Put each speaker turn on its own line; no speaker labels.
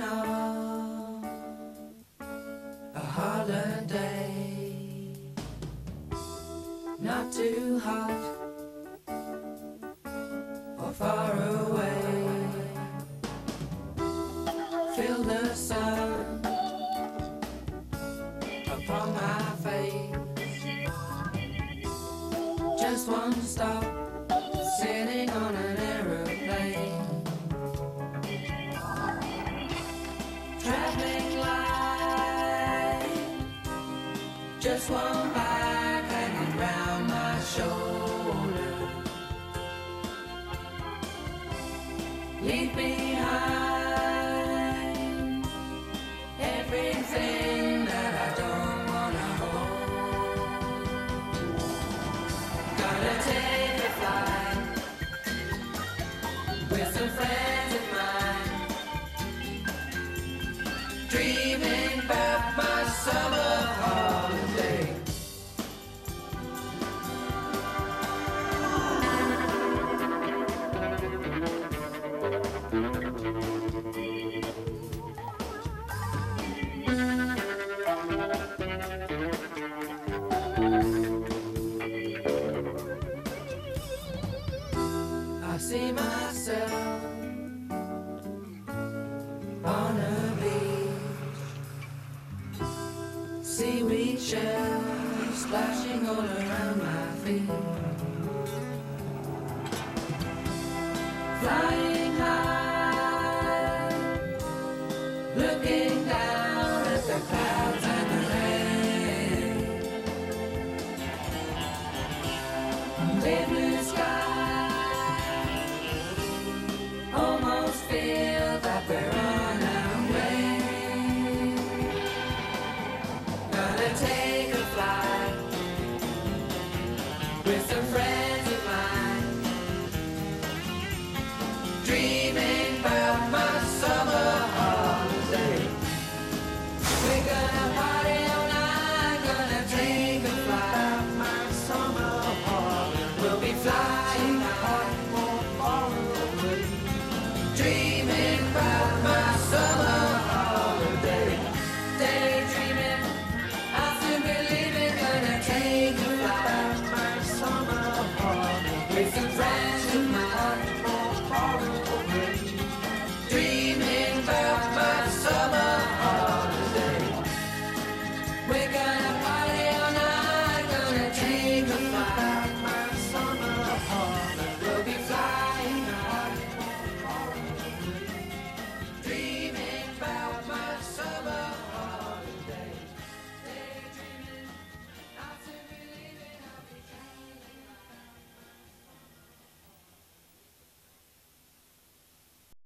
of a holiday, not too hot or far away. Feel the sun upon my face. Just one stop, sitting on an aeroplane. Traffic light, just one bag hanging round my shoulder. Leave behind everything that I don't wanna hold. Gonna take a flight with some friends of mine, dreaming about my summer holiday. I see myself on a beach, seaweed shells splashing all around my feet, flying